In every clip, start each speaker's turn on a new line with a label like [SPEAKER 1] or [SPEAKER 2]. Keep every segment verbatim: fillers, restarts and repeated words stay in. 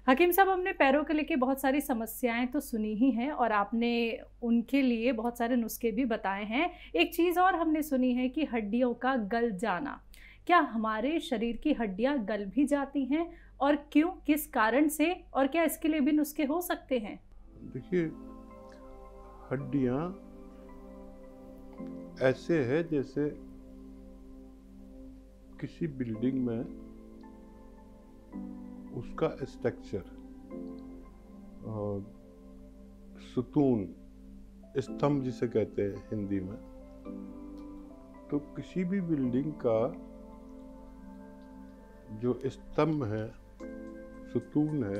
[SPEAKER 1] हकीम साहब, हमने पैरों को लेके बहुत सारी समस्याएं तो सुनी ही हैं और आपने उनके लिए बहुत सारे नुस्खे भी बताए हैं। एक चीज़ और हमने सुनी है कि हड्डियों का गल जाना। क्या हमारे शरीर की हड्डियां गल भी जाती हैं और क्यों, किस कारण से, और क्या इसके लिए भी नुस्खे हो सकते हैं?
[SPEAKER 2] देखिए, हड्डियां ऐसे है जैसे किसी बिल्डिंग में उसका स्ट्रक्चर, सुतून, स्तंभ जिसे कहते हैं हिंदी में। तो किसी भी बिल्डिंग का जो स्तंभ है, सुतून है,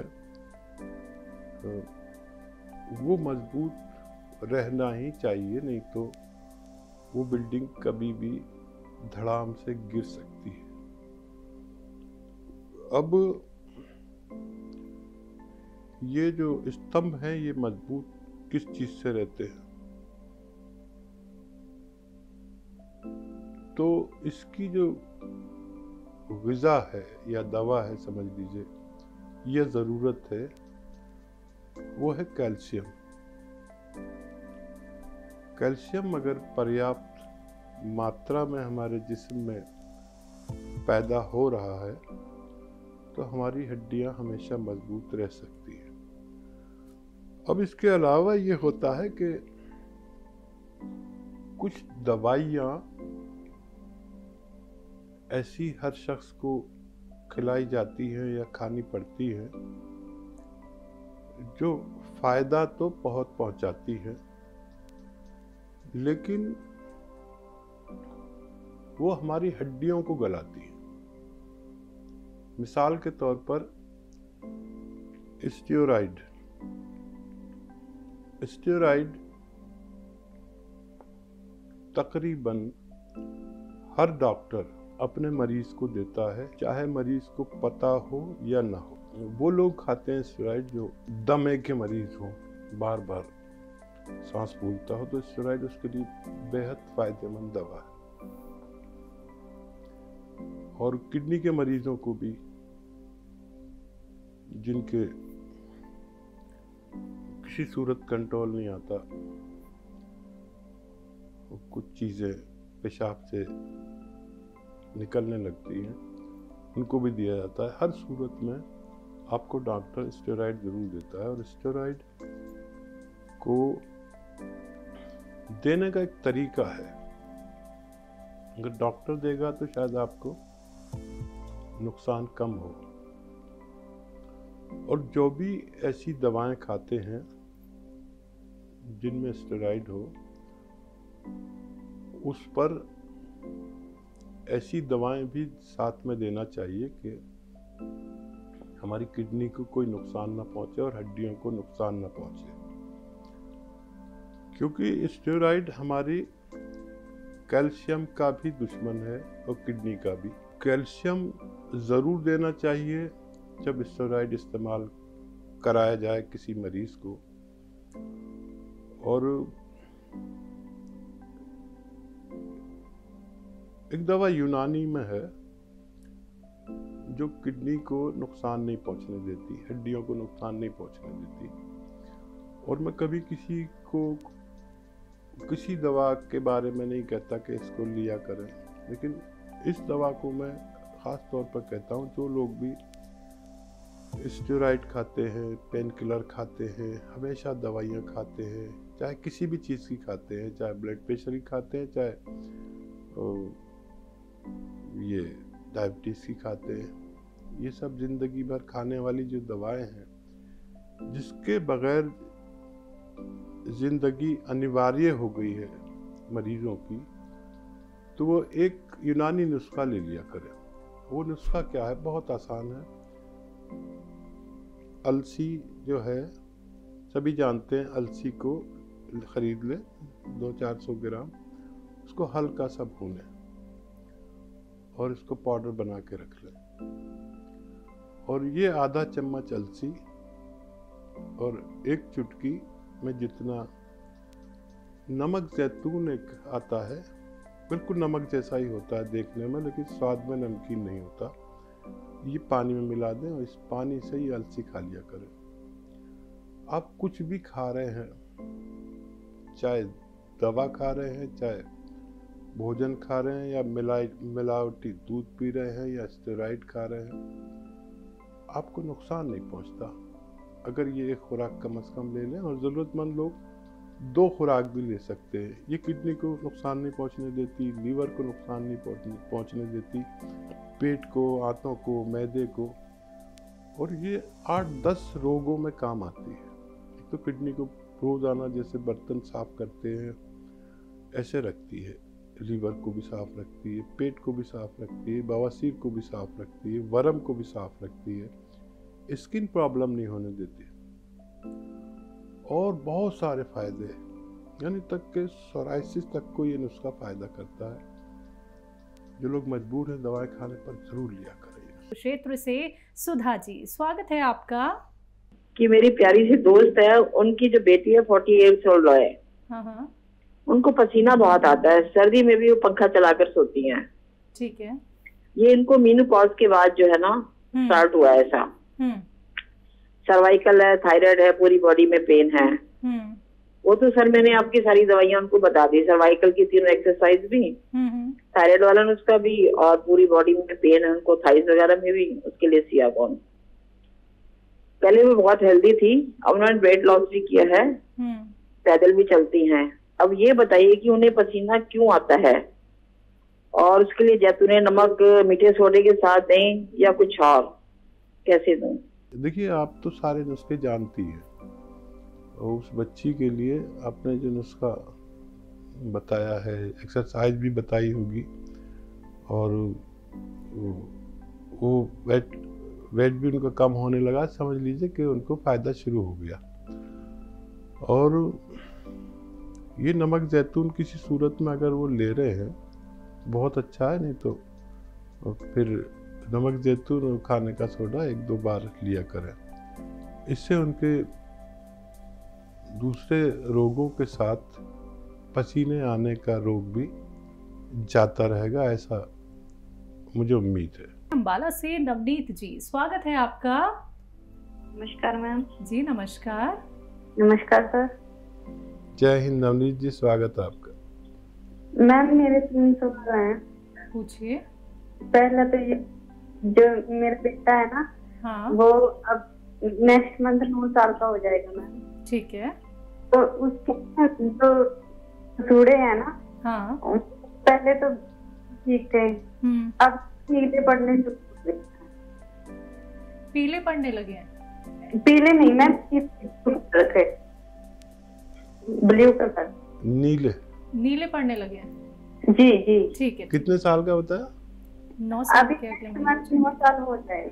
[SPEAKER 2] वो मजबूत रहना ही चाहिए, नहीं तो वो बिल्डिंग कभी भी धड़ाम से गिर सकती है। अब ये जो स्तंभ है ये मजबूत किस चीज से रहते हैं? तो इसकी जो ग़िज़ा है या दवा है, समझ लीजिए, यह ज़रूरत है, वो है कैल्शियम। कैल्शियम अगर पर्याप्त मात्रा में हमारे जिस्म में पैदा हो रहा है तो हमारी हड्डियां हमेशा मजबूत रह सकती हैं। अब इसके अलावा ये होता है कि कुछ दवाइयाँ ऐसी हर शख्स को खिलाई जाती हैं या खानी पड़ती हैं जो फायदा तो बहुत पहुंचाती है, लेकिन वो हमारी हड्डियों को गलाती है। मिसाल के तौर पर स्टेरॉइड स्टेरॉइड तकरीबन हर डॉक्टर अपने मरीज को देता है, चाहे मरीज को पता हो या ना हो। वो लोग खाते हैं स्टेरॉइड जो दमे के मरीज हो, बार बार सांस फूलता हो, तो स्टेरॉइड उसके लिए बेहद फायदेमंद दवा है। और किडनी के मरीजों को भी, जिनके किसी सूरत कंट्रोल नहीं आता, कुछ चीजें पेशाब से निकलने लगती हैं, उनको भी दिया जाता है। हर सूरत में आपको डॉक्टर स्टेरॉइड जरूर देता है, और स्टेरॉइड को देने का एक तरीका है। अगर डॉक्टर देगा तो शायद आपको नुकसान कम हो। और जो भी ऐसी दवाएं खाते हैं जिनमें स्टेरॉइड हो, उस पर ऐसी दवाएं भी साथ में देना चाहिए कि हमारी किडनी को कोई नुकसान ना पहुंचे और हड्डियों को नुकसान ना पहुंचे, क्योंकि स्टेरॉइड हमारी कैल्शियम का भी दुश्मन है और किडनी का भी। कैल्शियम ज़रूर देना चाहिए जब स्टेरॉइड इस्तेमाल कराया जाए किसी मरीज को। और एक दवा यूनानी में है जो किडनी को नुकसान नहीं पहुंचने देती, हड्डियों को नुकसान नहीं पहुंचने देती। और मैं कभी किसी को किसी दवा के बारे में नहीं कहता कि इसको लिया करें, लेकिन इस दवा को मैं ख़ास तौर पर कहता हूँ जो लोग भी स्टेरॉइड खाते हैं, पेन किलर खाते हैं, हमेशा दवाइयाँ खाते हैं, चाहे किसी भी चीज़ की खाते हैं, चाहे ब्लड प्रेशर की खाते हैं, चाहे ये डायबिटीज़ की खाते हैं, ये सब ज़िंदगी भर खाने वाली जो दवाएं हैं, जिसके बगैर ज़िंदगी अनिवार्य हो गई है मरीजों की, तो वो एक यूनानी नुस्खा ले लिया करें। वो नुस्खा क्या है? बहुत आसान है। अलसी जो है, सभी जानते हैं, अलसी को खरीद ले दो चार सौ ग्राम, उसको हल्का सा भूनें और इसको पाउडर बना के रख लें। और ये आधा चम्मच अलसी और एक चुटकी में जितना नमक जैतून एक आता है, बिल्कुल नमक जैसा ही होता है देखने में, लेकिन स्वाद में नमकीन नहीं होता, ये पानी में मिला दें और इस पानी से ही अलसी खा लिया करें। आप कुछ भी खा रहे हैं, चाहे दवा खा रहे हैं, चाहे भोजन खा रहे हैं, या मिलाई मिलावटी दूध पी रहे हैं, या स्टेरॉइड खा रहे हैं, आपको नुकसान नहीं पहुंचता अगर ये एक खुराक कम से कम ले लें। और ज़रूरतमंद लोग दो खुराक भी ले सकते हैं। ये किडनी को नुकसान नहीं पहुंचने देती, लीवर को नुकसान नहीं पहुंचने देती, पेट को, आंतों को, मैदे को, और ये आठ दस रोगों में काम आती है। एक तो किडनी को रोजाना जैसे बर्तन साफ करते हैं ऐसे रखती है, लीवर को भी साफ रखती है, पेट को भी साफ रखती है, बवासीर को भी साफ रखती है, वर्म को भी साफ रखती है, स्किन प्रॉब्लम नहीं होने देती, और बहुत सारे फायदे, यानी तक के सोराइसिस तक को ये नुस्खा फायदा करता है। जो लोग मजबूर हैं दवाएं खाने पर जरूर लिया करें।
[SPEAKER 1] क्षेत्र से सुधा जी, स्वागत है आपका।
[SPEAKER 3] कि मेरी प्यारी सी दोस्त है, उनकी जो बेटी है फोर्टी इयर्स ओल्ड है।
[SPEAKER 1] हाँ हाँ।
[SPEAKER 3] उनको पसीना बहुत आता है, सर्दी में भी वो पंखा चलाकर सोती हैं।
[SPEAKER 1] ठीक है।
[SPEAKER 3] ये इनको मीनोपॉज के बाद जो है ना स्टार्ट हुआ है ऐसा। सर्वाइकल है, थायराइड है, पूरी बॉडी में पेन है। वो तो सर मैंने आपकी सारी दवाइयां उनको बता दी, सर्वाइकल की तीनों एक्सरसाइज भी, थायराइड वाला नुस्खा भी, और पूरी बॉडी में पेन है उनको थाइस वगैरह में भी, उसके लिए सियाकॉन। पहले वो बहुत हेल्दी थी, अब उन्होंने वेट लॉस भी किया है, पैदल भी चलती हैं। अब ये बताइए कि उन्हें पसीना क्यों आता है, और उसके लिए जैतूने नमक मीठे सोडे के साथ दें या कुछ और, कैसे दूं?
[SPEAKER 2] देखिए, आप तो सारे नुस्खे जानती हैं, और उस बच्ची के लिए आपने जो नुस्खा बताया है, एक्सरसाइज भी बताई होगी, और वो वेट वेट भी उनका कम होने लगा, समझ लीजिए कि उनको फ़ायदा शुरू हो गया। और ये नमक जैतून किसी सूरत में अगर वो ले रहे हैं बहुत अच्छा है, नहीं तो फिर नमक जैतून और खाने का सोडा एक दो बार लिया करें। इससे उनके दूसरे रोगों के साथ पसीने आने का रोग भी जाता रहेगा, ऐसा मुझे उम्मीद है।
[SPEAKER 1] अंबाला से नवनीत जी, स्वागत है आपका।
[SPEAKER 4] नमस्कार मैम।
[SPEAKER 1] जी नमस्कार।
[SPEAKER 4] नमस्कार सर।
[SPEAKER 2] जय हिंद नवनीत जी, स्वागत है आपका।
[SPEAKER 4] मैम मेरे तीन सवाल हैं।
[SPEAKER 1] पूछिए।
[SPEAKER 4] पहला तो ये, जो मेरा बेटा है ना, हाँ, वो अब नेक्स्ट मंथ नौ साल का हो जाएगा मैम।
[SPEAKER 1] ठीक है।
[SPEAKER 4] तो उसके जो सूड़े हैं ना, हाँ, पहले तो ठीक थे, अब पीले पड़ने शुरू,
[SPEAKER 1] पीले पड़ने लगे हैं।
[SPEAKER 4] पीले नहीं मैम, ब्लू कलर,
[SPEAKER 2] नीले
[SPEAKER 1] नीले पड़ने लगे हैं।
[SPEAKER 4] जी जी।
[SPEAKER 1] ठीक है।
[SPEAKER 2] कितने साल का होता है?
[SPEAKER 1] नौ साल
[SPEAKER 4] अभी
[SPEAKER 1] के
[SPEAKER 4] नौ साल हो जाए।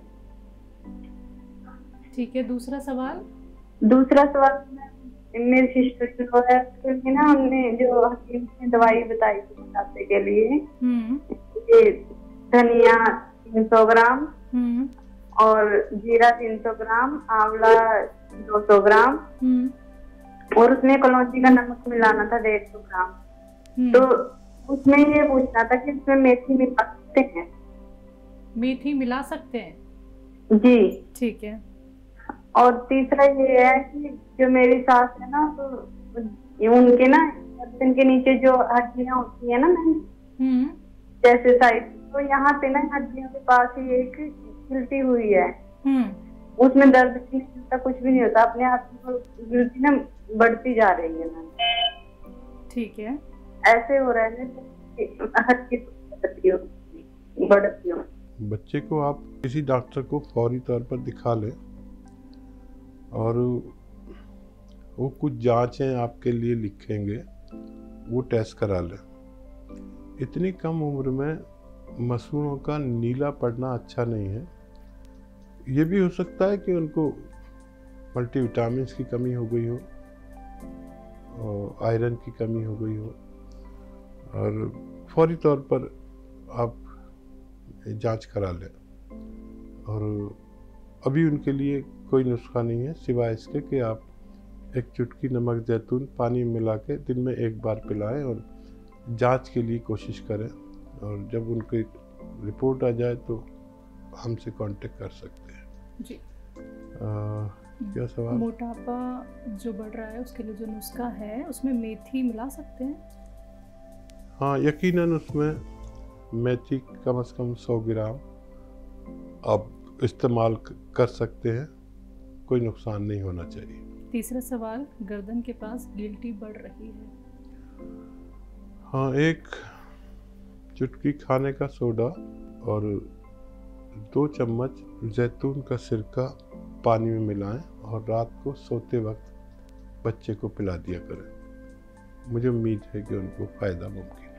[SPEAKER 1] ठीक है। दूसरा सवाल।
[SPEAKER 4] दूसरा सवाल मेरी सिस्टर जो है, क्योंकि ना हमने जो हकीम ने दवाई बताई थी मोटापे के लिए, ये धनिया तीन सौ ग्राम और जीरा तीन सौ ग्राम, आंवला दो सौ ग्राम, और उसमें कलौंजी का नमक मिलाना था डेढ़ सौ ग्राम। तो उसमें ये पूछना था कि उसमें मेथी मिला सकते हैं?
[SPEAKER 1] मेथी मिला सकते हैं?
[SPEAKER 4] जी।
[SPEAKER 1] ठीक है।
[SPEAKER 4] और तीसरा ये है कि जो मेरी सास है ना, तो उनके ना गर्दन के नीचे जो हड्डियां होती है ना मैम, जैसे साइड, तो यहाँ पे ना हड्डियों के पास ही एक गिल्टी हुई है, उसमें दर्द भी नहीं होता, कुछ भी नहीं होता, अपने आप गिल्टी ना बढ़ती जा रही है मैम।
[SPEAKER 1] ठीक है।
[SPEAKER 4] ऐसे हो रहा है बढ़ती हो।
[SPEAKER 2] बच्चे को आप किसी डॉक्टर को फौरी तौर पर दिखा लें, और वो कुछ जांचें आपके लिए लिखेंगे, वो टेस्ट करा लें। इतनी कम उम्र में मसूड़ों का नीला पड़ना अच्छा नहीं है। ये भी हो सकता है कि उनको मल्टीविटामिन्स की कमी हो गई हो, और आयरन की कमी हो गई हो, और फौरी तौर पर आप जांच करा लें। और अभी उनके लिए कोई नुस्खा नहीं है सिवाय इसके कि आप एक चुटकी नमक जैतून पानी मिला के दिन में एक बार पिलाएं, और जांच के लिए कोशिश करें, और जब उनकी रिपोर्ट आ जाए तो हमसे कांटेक्ट कर सकते हैं
[SPEAKER 1] जी।
[SPEAKER 2] आ, क्या सवाल?
[SPEAKER 1] मोटापा जो बढ़ रहा है उसके लिए जो नुस्खा है उसमें मेथी मिला सकते हैं?
[SPEAKER 2] हाँ, यकीनन उसमें मेथी कम से कम सौ ग्राम आप इस्तेमाल कर सकते हैं, कोई नुकसान नहीं होना चाहिए।
[SPEAKER 1] तीसरा सवाल, गर्दन के पास गिल्टी बढ़ रही है।
[SPEAKER 2] हाँ, एक चुटकी खाने का सोडा और दो चम्मच जैतून का सिरका पानी में मिलाएं और रात को सोते वक्त बच्चे को पिला दिया करें। मुझे उम्मीद है कि उनको फ़ायदा मुमकिन है।